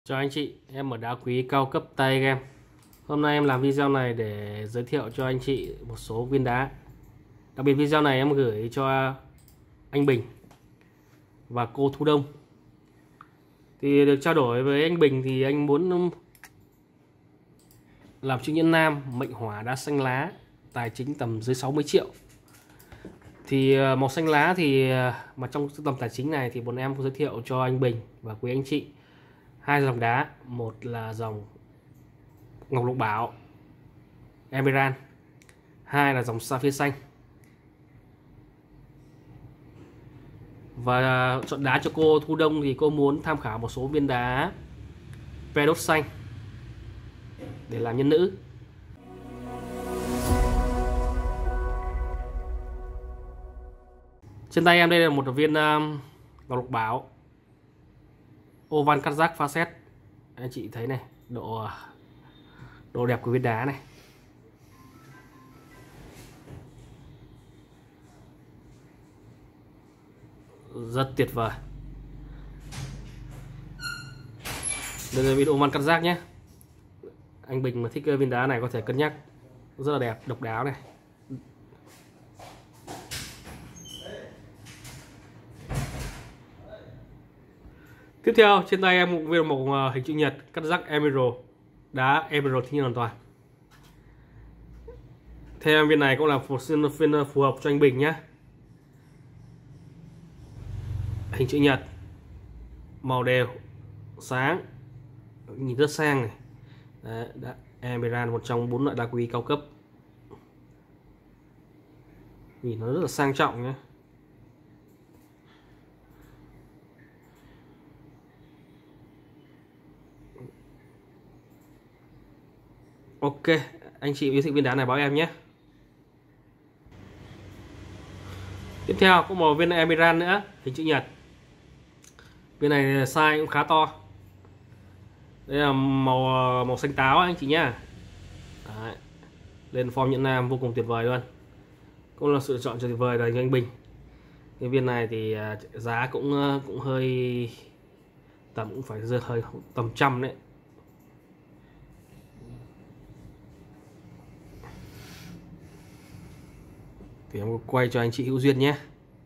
Chào anh chị, em ở Đá Quý cao cấp tay game. Hôm nay em làm video này để giới thiệu cho anh chị một số viên đá. Đặc biệt video này em gửi cho anh Bình và cô Thu Đông. Thì được trao đổi với anh Bình thì anh muốn làm chữ nhân nam, mệnh hỏa, đá xanh lá, tài chính tầm dưới 60 triệu. Thì màu xanh lá thì mà trong tầm tài chính này thì bọn em giới thiệu cho anh Bình và quý anh chị hai dòng đá. Một là dòng ngọc lục bảo Emerald, hai là dòng sapphire xanh. Và chọn đá cho cô Thu Đông thì cô muốn tham khảo một số viên đá Pedot xanh để làm nhân nữ. Trên tay em đây là một viên ngọc lục bảo oval cắt rác pha set. Anh chị thấy này, độ đẹp của viên đá này. Rất tuyệt vời. Đây là viên oval cắt rác nhé. Anh Bình mà thích viên đá này có thể cân nhắc. Rất là đẹp, độc đáo này. Tiếp theo trên tay em một viên màu hình chữ nhật cắt rác emerald, đá emerald thiên nhiên hoàn toàn. Theo em viên này cũng là một viên phù hợp cho anh Bình nhé. Hình chữ nhật, màu đều, sáng, nhìn rất sang này. Đấy, đá emerald, một trong 4 loại đá quý cao cấp. Nhìn nó rất là sang trọng nhé. Ok, anh chị yêu thích viên đá này báo em nhé. Tiếp theo có một viên emerald nữa, hình chữ nhật. Viên này size cũng khá to. Đây là màu xanh táo anh chị nhá. Đấy. Lên form nhẫn nam vô cùng tuyệt vời luôn. Cũng là sự chọn tuyệt vời dành cho anh Bình. Cái viên này thì giá cũng hơi cũng phải hơi tầm trăm đấy. Thì em quay cho anh chị hữu duyên nhé.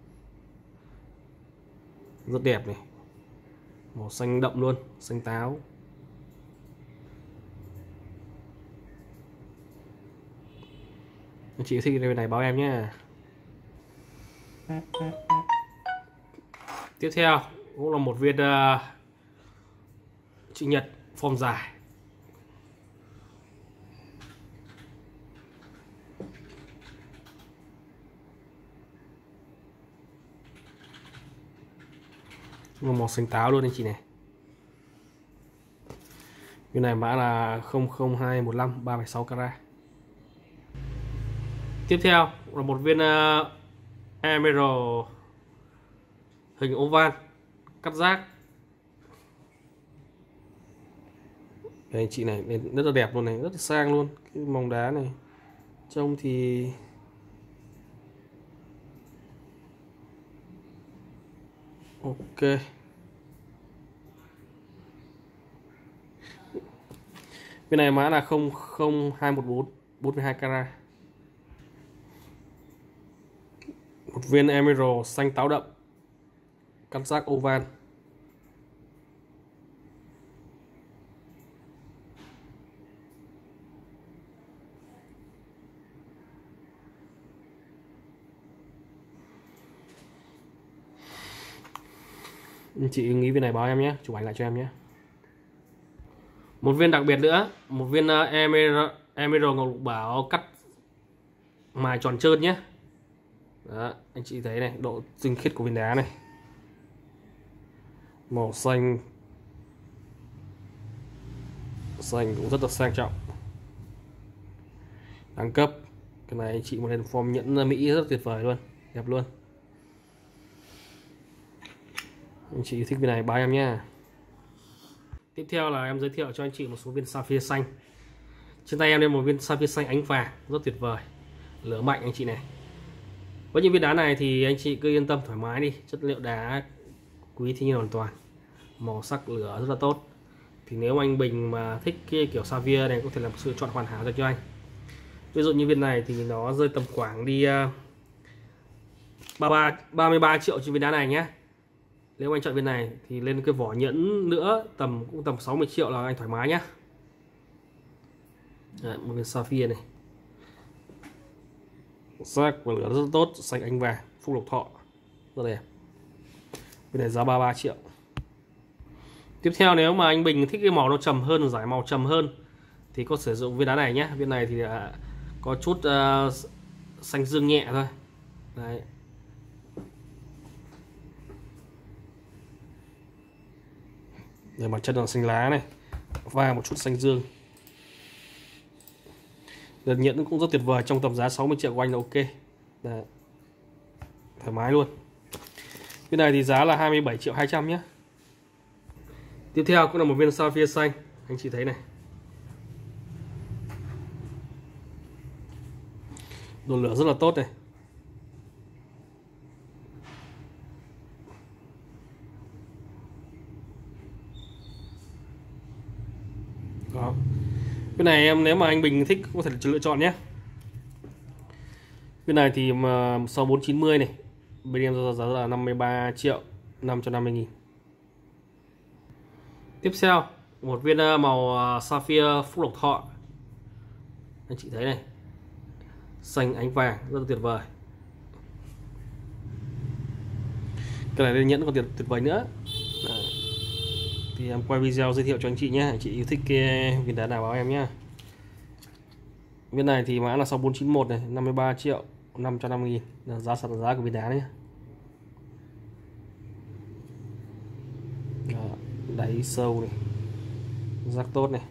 Rất đẹp này. Màu xanh đậm luôn, xanh táo. Anh chị thích cái này báo em nhé. Tiếp theo cũng là một viên chữ nhật form dài. Màu xanh táo luôn anh chị này. Viên này mã là 00215 3,6 carat. Tiếp theo là một viên emerald hình oval cắt rác. Đây anh chị này, rất là đẹp luôn này, rất là sang luôn. Cái mỏng đá này trông thì ok. Cái này mã là 00214 42 carat. Một viên emerald xanh táo đậm cắt rác oval. Anh chị nghĩ viên này báo em nhé, chụp ảnh lại cho em nhé. Một viên đặc biệt nữa, một viên emerald ngọc lục bảo cắt mài tròn trơn nhé. Đó, anh chị thấy này, độ tinh khiết của viên đá này. Màu xanh cũng rất là sang trọng, đẳng cấp. Cái này anh chị một lên form nhẫn Mỹ rất tuyệt vời luôn, đẹp luôn. Anh chị thích viên này báo em nhé. Tiếp theo là em giới thiệu cho anh chị một số viên sapphire xanh. Trên tay em đây một viên sapphire xanh ánh vàng rất tuyệt vời, lửa mạnh anh chị này. Với những viên đá này thì anh chị cứ yên tâm thoải mái đi, chất liệu đá quý thiên nhiên hoàn toàn, màu sắc lửa rất là tốt. Thì nếu anh Bình mà thích cái kiểu Savia này có thể là một sự chọn hoàn hảo dành cho anh. Ví dụ như viên này thì nó rơi tầm khoảng đi 33 triệu trên viên đá này nhé. Nếu anh chọn viên này thì lên cái vỏ nhẫn nữa cũng tầm 60 triệu là anh thoải mái nhé. Đấy, một viên Savia này, sắc và lửa rất tốt, xanh ánh vàng, phúc lộc thọ, rất đẹp. Viên này giá 33 triệu. Tiếp theo nếu mà anh Bình thích cái màu nó trầm hơn, giải màu trầm hơn thì có sử dụng viên đá này nhé. Viên này thì có chút xanh dương nhẹ thôi. Đấy. Để mặt chân là xanh lá này và một chút xanh dương. Đợt nhẫn cũng rất tuyệt vời, trong tầm giá 60 triệu của anh là ok. Đấy. Thoải mái luôn. Cái này thì giá là 27 triệu 200 nhé. Tiếp theo cũng là một viên sapphire xanh, anh chị thấy này. Độ lửa rất là tốt này. Đó. Cái này em nếu mà anh Bình thích có thể lựa chọn nhé. Cái này thì mà 6490 này, bên em giá là 53 triệu 550 nghìn. Tiếp theo một viên màu sapphire phúc lộc thọ, anh chị thấy này, xanh ánh vàng rất là tuyệt vời. Cái này lên nhẫn còn tuyệt vời nữa. Đấy. Thì em quay video giới thiệu cho anh chị nhé. Anh chị yêu thích cái viên đá nào báo em nhé. Viên này thì mã là 6491 này, 53 triệu 550 nghìn là giá của viên đá nhé. Đó, đáy sâu này, rác tốt này.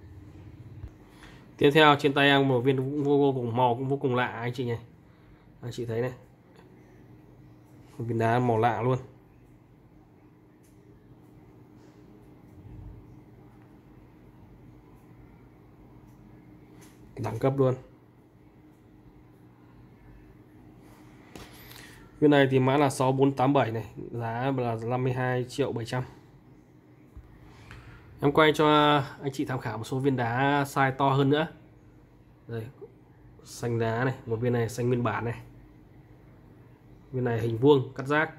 Tiếp theo trên tay em một viên vô cùng màu cũng vô cùng lạ anh chị nhỉ. Anh chị thấy này, một viên đá màu lạ luôn. Đẳng cấp luôn. Viên này thì mã là 6487 này, giá là 52 triệu 700. Em quay cho anh chị tham khảo một số viên đá size to hơn nữa. Đây, xanh đá này, một viên này xanh nguyên bản này. Viên này hình vuông cắt rác.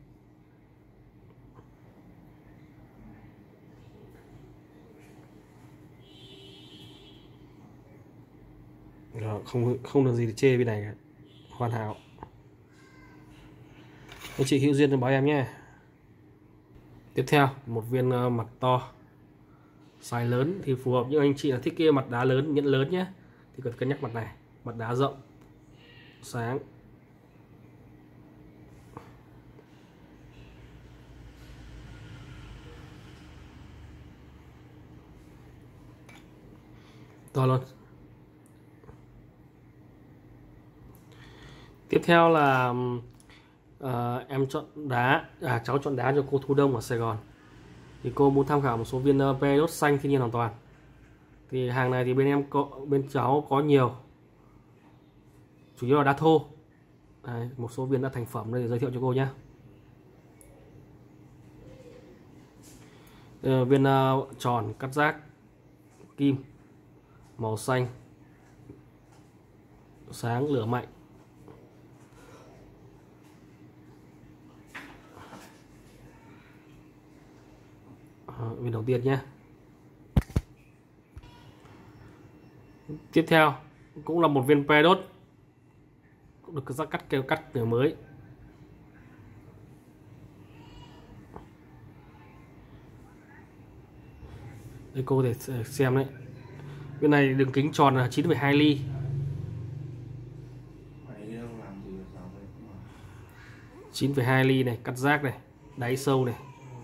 Rồi, không được gì để chê viên này cả. Hoàn hảo. Anh chị hữu duyên thì báo em nhé. Tiếp theo một viên mặt to size lớn thì phù hợp những anh chị là thích kia mặt đá lớn, nhẫn lớn nhé, thì cần cân nhắc mặt này, mặt đá rộng sáng. To luôn. Tiếp theo là em chọn đá, cháu chọn đá cho cô Thu Đông ở Sài Gòn. Thì cô muốn tham khảo một số viên period xanh thiên nhiên hoàn toàn. Thì hàng này thì bên cháu có nhiều, chủ yếu là đá thô. Đấy, một số viên đã thành phẩm đây để giới thiệu cho cô nhé. Viên tròn cắt rác kim màu xanh sáng lửa mạnh. Viên đầu tiên nhé. Tiếp theo cũng là một viên period, cũng được cắt kiểu mới. Đây cô có thể xem đấy. Viên này đường kính tròn là 9,2 ly. 9,2 ly này, cắt rác này, đáy sâu này.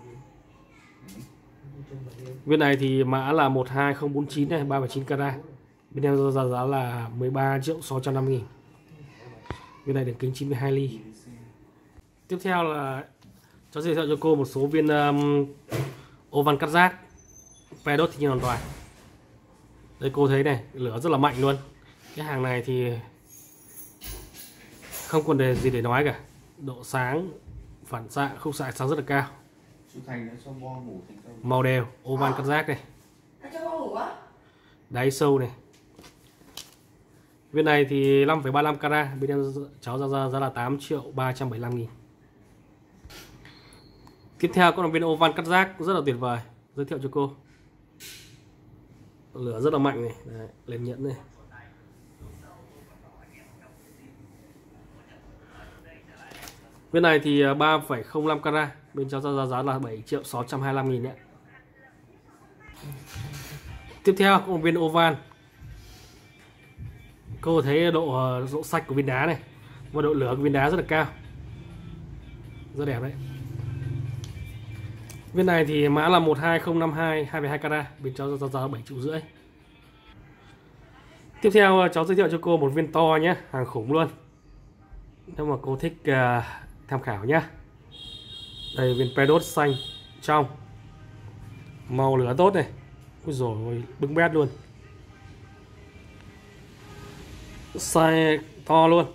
Viên này thì mã là 12049 này, 3,9 carat. Bên em giá là 13 triệu 650 nghìn. Viên này đường kính 9,2 ly. Tiếp theo là cháu giới thiệu cho cô một số viên oval cắt rác period thiên nhiên hoàn toàn. Đây cô thấy này, lửa rất là mạnh luôn. Cái hàng này thì không còn gì để nói cả. Độ sáng, phản xạ, khúc xạ sáng rất là cao. Chú Thành đã cho bo ngủ thành công. Màu đều, oval cắt rác này. Cho bo ngủ á? Đáy sâu này. Viên này thì 5,35 carat, bên em cháu ra là 8.375.000. Tiếp theo có là viên oval cắt rác rất là tuyệt vời, giới thiệu cho cô. Lửa rất là mạnh này, đấy, lên nhẫn này. Viên này thì 3,05 carat, bên cháu ra giá là 7.625.000 nhé. Tiếp theo có một viên oval. Cô thấy độ sạch của viên đá này và độ lửa của viên đá rất là cao, rất đẹp đấy. Viên này thì mã là 12052 2,2 carat, bên cháu ra giá 7,5 triệu. Tiếp theo cháu giới thiệu cho cô một viên to nhé, hàng khủng luôn. Nếu mà cô thích tham khảo nhé. Đây viên pedot xanh trong, màu lửa tốt này. Ui dồi, bưng bét luôn. Size to luôn.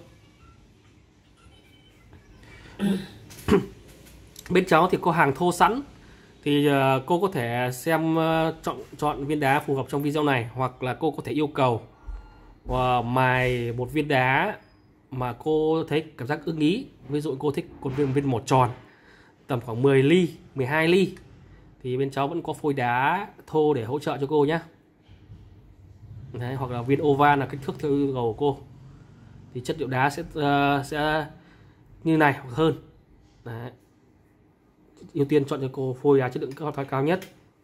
Bên cháu thì có hàng thô sẵn, thì cô có thể xem chọn viên đá phù hợp trong video này, hoặc là cô có thể yêu cầu mài một viên đá mà cô thấy cảm giác ưng ý. Ví dụ cô thích một viên màu tròn tầm khoảng 10 ly, 12 ly thì bên cháu vẫn có phôi đá thô để hỗ trợ cho cô nhé. Đấy, hoặc là viên oval là kích thước theo yêu cầu của cô, thì chất liệu đá sẽ như này hoặc hơn. Đấy. Ưu tiên chọn cho cô phôi đá chất lượng cao nhất.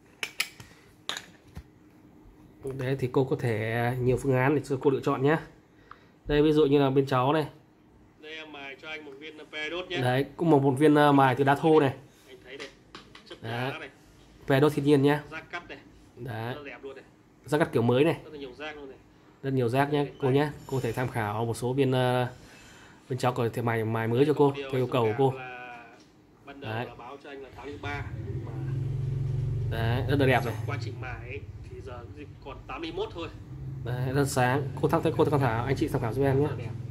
Đấy thì cô có thể nhiều phương án để cho cô lựa chọn nhé. Đây ví dụ như là bên cháu này. Đây em mài cho anh một viên pedot nhé. Đấy, cũng một viên mài từ đá thô này. Anh thấy đây. Chất đá này. Pedot thiên nhiên nhé. Rác cắt này. Đấy. Rất đẹp luôn này. Rác cắt kiểu mới này. Rất là nhiều rác luôn này. Rất nhiều rác nhé cô nhé. Cô thể tham khảo một số viên bên cháu có thể mài mới cho cô theo yêu cầu của cô. Ban đầu là báo cho anh là tháng 3 mà đấy, rất là đẹp này. Quá trình mài ấy, thì giờ còn 81 thôi. Đấy, rất sáng. Cô tham khảo, anh chị tham khảo giúp em nhé.